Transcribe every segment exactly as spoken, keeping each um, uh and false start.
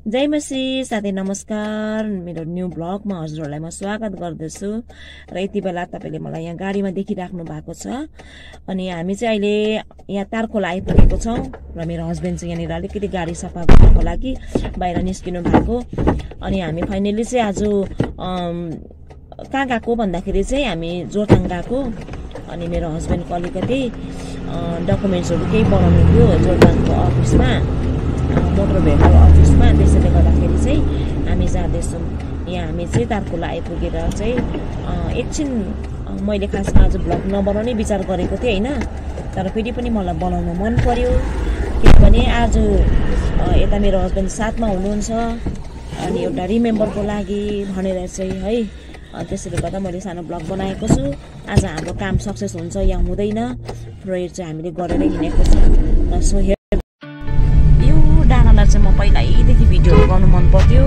जय मसी साथी नमस्कार। मेरो न्यू ब्लगमा हजुरहरूलाई म स्वागत गर्दछु र यति बेला तपाईले मलाई यहाँ गाडीमा देखिराख्नु भएको छ। अनि हामी चाहिँ अहिले यहाँ तारखोला आइपुगेको छौं र मेरो हस्बेन्ड चाहिँ यहाँनिर अलिकति गाडी सफा गर्नको लागि बाहिर निस्किनु भएको। अनि हामी फाइनली चाहिँ आज कहाँ गएको भन्दाखेरि चाहिँ हामी जोरथाङ गएको। अनि मेरो हस्बेन्डको अलिकति डकुमेन्ट्सहरु केही बनाउनु थियो जोरथाङको अफिसमा, मोटर भेहिकल अफिसमा। त्यसैले गर्दाखेरि चाहिँ हामी जाँदैछौँ। यहाँ हामी चाहिँ तारखोला आइपुगेर चाहिँ एकछिन मैले खासमा आज भ्लग नबनाउने विचार गरेको थिएँ हैन, तर फेरि पनि मलाई बनाउन मन पर्यो किनभने आज यता मेरो हस्बेन्ड साथमा हुनुहुन्छ अनि एउटा रिमेम्बरको लागि भनेर चाहिँ है। त्यसैले गर्दा मैले सानो ब्लग बनाएको छु। आज हाम्रो काम सक्सेस हुन्छ या हुँदैन प्रेयर चाहिँ हामीले गरेर हिँडेको छ। सो डाँडालाई चाहिँ म पहिल्यैदेखि भिडियोहरू गर्नु मन पर्थ्यो।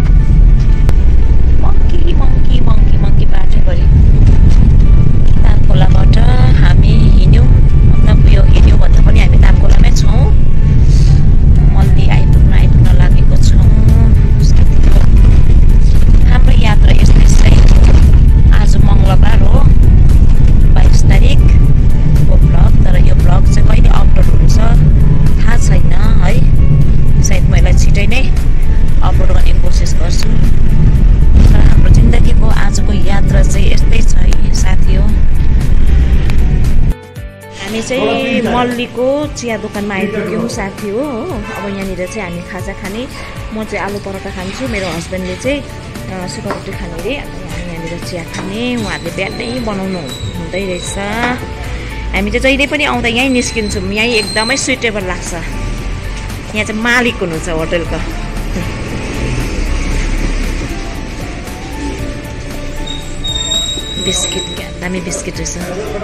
मङ्की मङ्की मङ्की मङ्की बाटोभरि तारखोलाबाट हामी हिँड्यौँ। मतलब यो हिँड्यौँ भन्दा पनि हामी तारखोलामै छौँ। मल्ली आइपुग्न आइपुग्न लागेको छौँ। हाम्रो यात्रा यस्तै चाहिँ आज मङ्गलबार हो बाइस तारिकको भ्लग। तर यो भ्लग चाहिँ कहिले अपलोड हुन्छ थाहा छैन है, सायद मैले छिटै नै अपलोड गर्ने कोसिस गर्छु। तर हाम्रो जिन्दगीको आजको यात्रा चाहिँ यस्तै छ है साथी हो। हामी चाहिँ मल्लीको चिया दोकानमा आइपुग्यौँ साथी हो। अब यहाँनिर चाहिँ हामी खाजा खाने, म चाहिँ आलु पराठा खान्छु, मेरो हस्बेन्डले चाहिँ सुखा रोटी खाने अरे। हामी यहाँनिर चिया खाने, उहाँहरूले बिहानै बनाउनु हुँदै रहेछ। हामी चाहिँ जहिले पनि आउँदा यहीँ निस्किन्छौँ, यहीँ एकदमै सुइटेबल लाग्छ। यहाँ चाहिँ मालिक हुनुहुन्छ होटलको। बिस्किट क्या दामी बिस्किट रहेछ।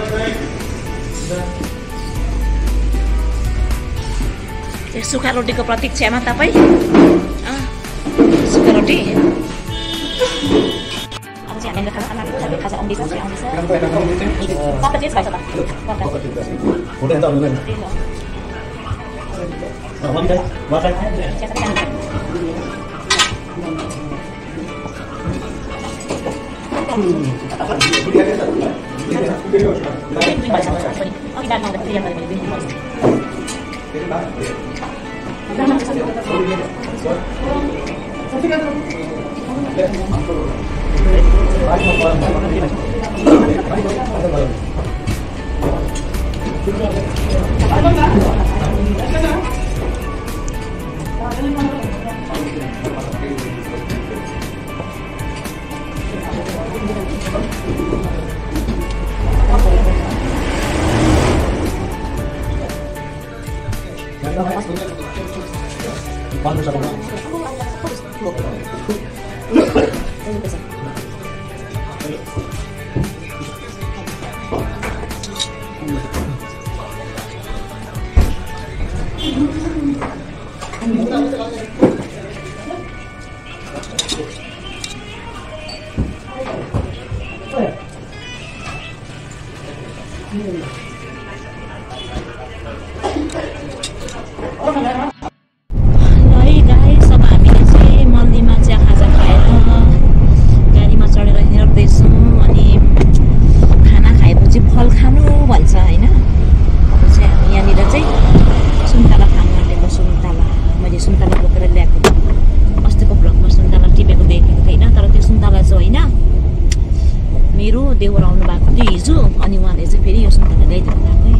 सुखा रोटीको प्रतीक्षामा तपाईँ सुखा रोटी अब चाहिँ हामीले खाजा खाना खाजा आउँदैछ आउँदैछ। देवर आउनु भएको थियो हिजो, अनि उहाँले चाहिँ फेरि यो सुन्तला ल्याइदिनु भएको है।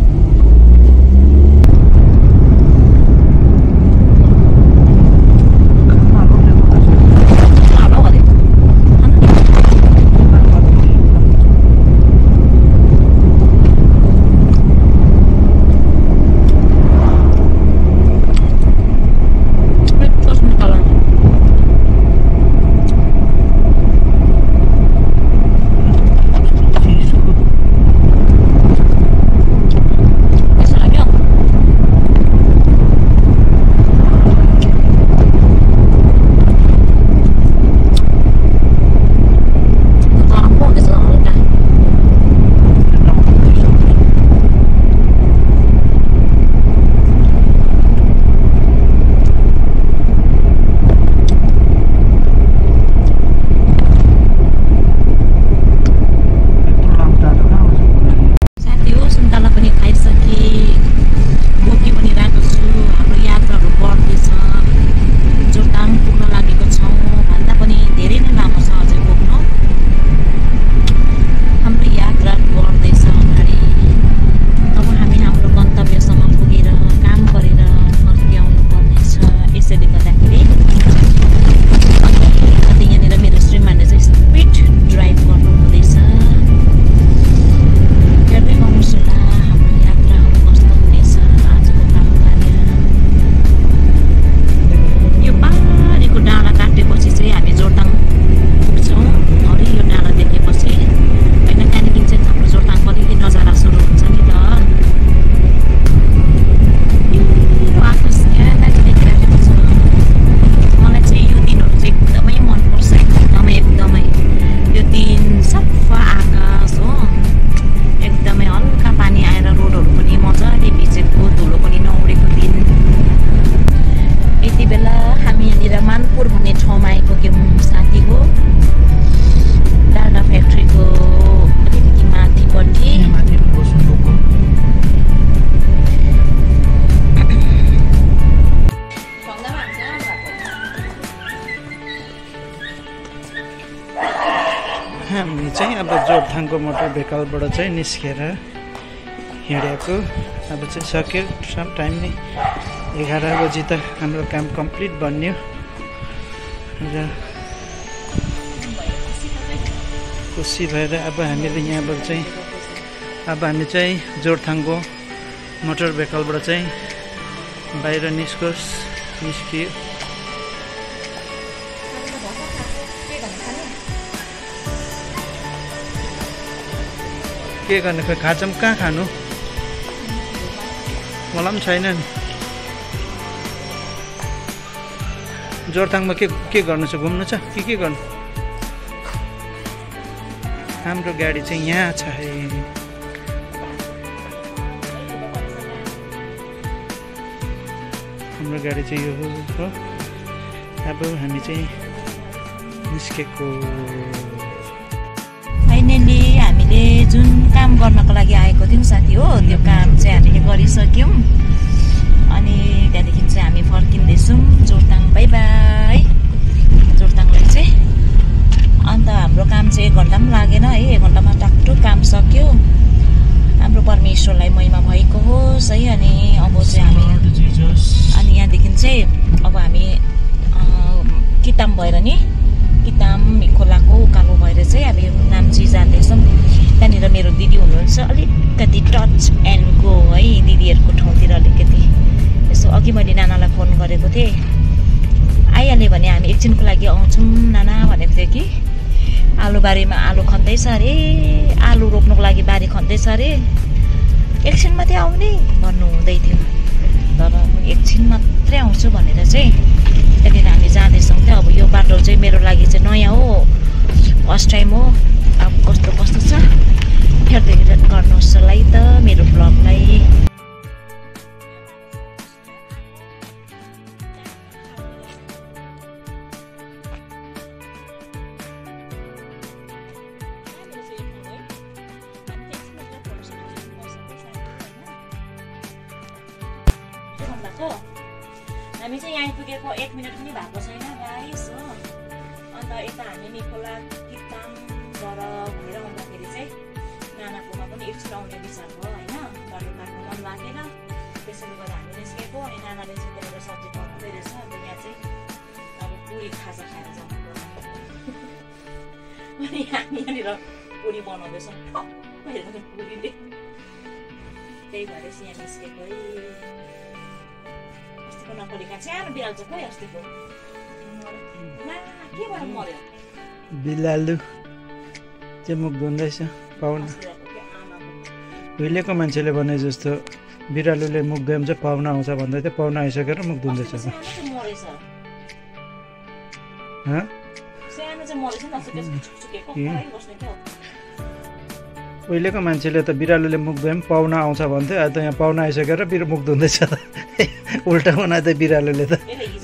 हामी चाहिँ अब जोरथाङको मोटर भेकलबाट चाहिँ निस्केर हिँडेको अब चाहिँ सक्यो सम टाइम नै एघार बजी त हाम्रो काम कम्प्लिट बन्यो र खुसी भएर अब हामीले यहाँबाट चाहिँ अब हामी चाहिँ जोरथाङको मोटर भेकलबाट चाहिँ बाहिर निस्कोस् निस्कियो के गर्ने खोइ खाजाम कहाँ खानु मलाई पनि छैन नि जोरथाङमा के के गर्नु छ घुम्नु छ के के गर्नु हाम्रो गाडी चाहिँ यहाँ छ है हाम्रो गाडी चाहिँ यो हो अब हामी चाहिँ निस्केको फाइनली हामीले जुन काम गर्नको लागि आएको थियौँ साथी हो त्यो काम चाहिँ हामीले गरिसक्यौँ अनि त्यहाँदेखि चाहिँ हामी फर्किँदैछौँ जोरथाङ बाई बाई जोरथाङलाई चाहिँ अन्त हाम्रो काम चाहिँ एक घन्टा पनि लागेन है एक घन्टामा टाकटुक काम सक्यो हाम्रो परमेश्वरलाई महिमा भएको होस् है अनि अब चाहिँ हामी अनि यहाँदेखि चाहिँ अब हामी किताम भएर नि किताम खोलाको उकालो भएर चाहिँ अब नाम्ची जाँदैछौँ त्यहाँनिर मेरो दिदी हुनुहुन्छ अलिकति टच एन्ड गो है दिदीहरूको ठाउँतिर अलिकति यसो अघि मैले नानालाई फोन गरेको थिएँ आइहाल्यो भने हामी एकछिनको लागि आउँछौँ नाना भनेको थियो कि आलुबारीमा आलु खन्दैछ अरे आलु रोप्नुको लागि बारी खन्दैछ अरे एकछिन मात्रै आउने भन्नु हुँदै थियो तर एकछिन मात्रै आउँछु भनेर चाहिँ त्यहाँनिर हामी जाँदैछौँ त्यो अब यो बाटो चाहिँ मेरो लागि चाहिँ नयाँ हो फर्स्ट टाइम हो अब कस्तो कस्तो छ हेर्दै गर्नुहोस् होला है त मेरो ब्लगलाई हामी चाहिँ यहाँ पुगेको एक मिनट पनि भएको छैन गाइस हो अन्त यता हामी निकोला कितामबाट घुमेर आउँदाखेरि चाहिँ नानाकोमा पनि एकछिन आउने विचार भयो होइन बाटो काट्नु मन लागेन त्यसैले गर्दा हामी निस्केको अनि नानाले चाहिँ त्यहाँनिर सब्जी पकाउँदै रहेछ अन्त यहाँ चाहिँ अब पुरी खाजा खाएर जानु पर्यो अनि हामी यहाँनिर पुरी बनाउँदैछौँ पुरीले त्यही भएर चाहिँ यहाँ निस्केको है बिलालु चाहिँ मुख धुँदैछ पाहुना उहिलेको मान्छेले भने जस्तो बिरालुले मुख धोयो चाहिँ पाहुना आउँछ भन्दै थियो पाहुना आइसकेर मुख धुँदैछ उहिलेको मान्छेले त बिरालुले मुख धोयो पनि पाहुना आउँछ भन्थ्यो अहिले त यहाँ पाहुना आइसकेर बिर मुख धुँदैछ उल्टा बनायो त बिरालुले त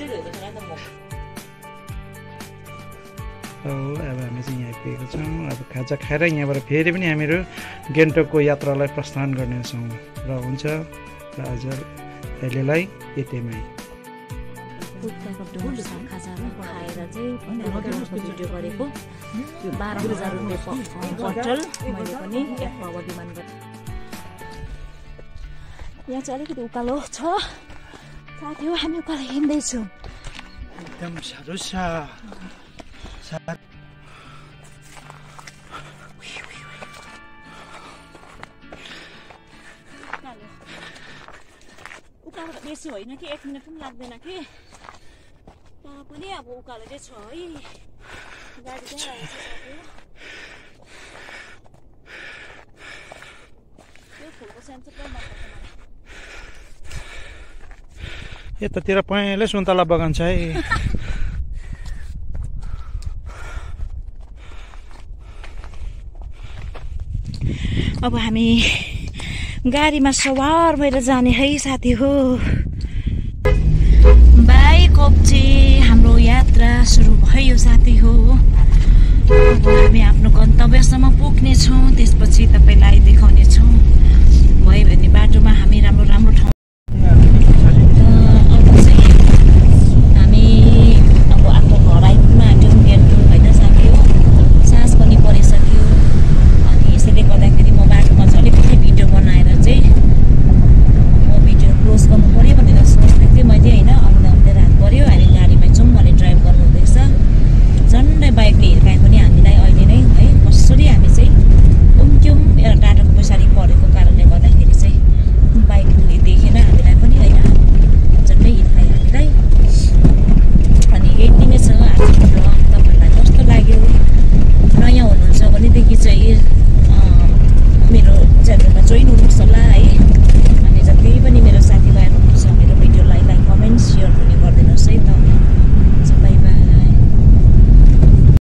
अब हामी चाहिँ यहाँ पुगेको छौँ अब खाजा खाएर यहाँबाट फेरि पनि हामीहरू गान्तोकको यात्रालाई प्रस्थान गर्नेछौँ र हुन्छ र आज अहिलेलाई यतिमै भिडियो गरेको बाह्र हजार रुपियाँ बटल मैले पनि एक पावा डिमान्ड गरेँ यहाँ चाहिँ अलिकति उकालो छ साथी हो हामी उकालो हिँड्दैछौँ एकदम साह्रो छ उकालो बेसी होइन कि एक मिनट पनि लाग्दैन कि तर पनि अब उकालो चाहिँ छ है गाडी चाहिँ आएको छ यो फुलको स्याम चाहिँ पुरा मन पर्छ मलाई यतातिर पहेँलै सुन्तला बगान छ है अब हामी गाडीमा सवार भएर जाने है साथी हो बाई कोप्चे हाम्रो यात्रा सुरु भयो साथी हो अब हामी आफ्नो गन्तव्यसम्म पुग्नेछौँ त्यसपछि तपाईँलाई देखाउनेछौँ भयो भने बाटोमा हामी राम्रो राम्रो ठाउँ अब चाहिँ हामी अब आफ्नो घर आइपुग्न आँट्यौँ गान्तोक होइन साथी हो साँझ पनि परिसक्यो वर्ष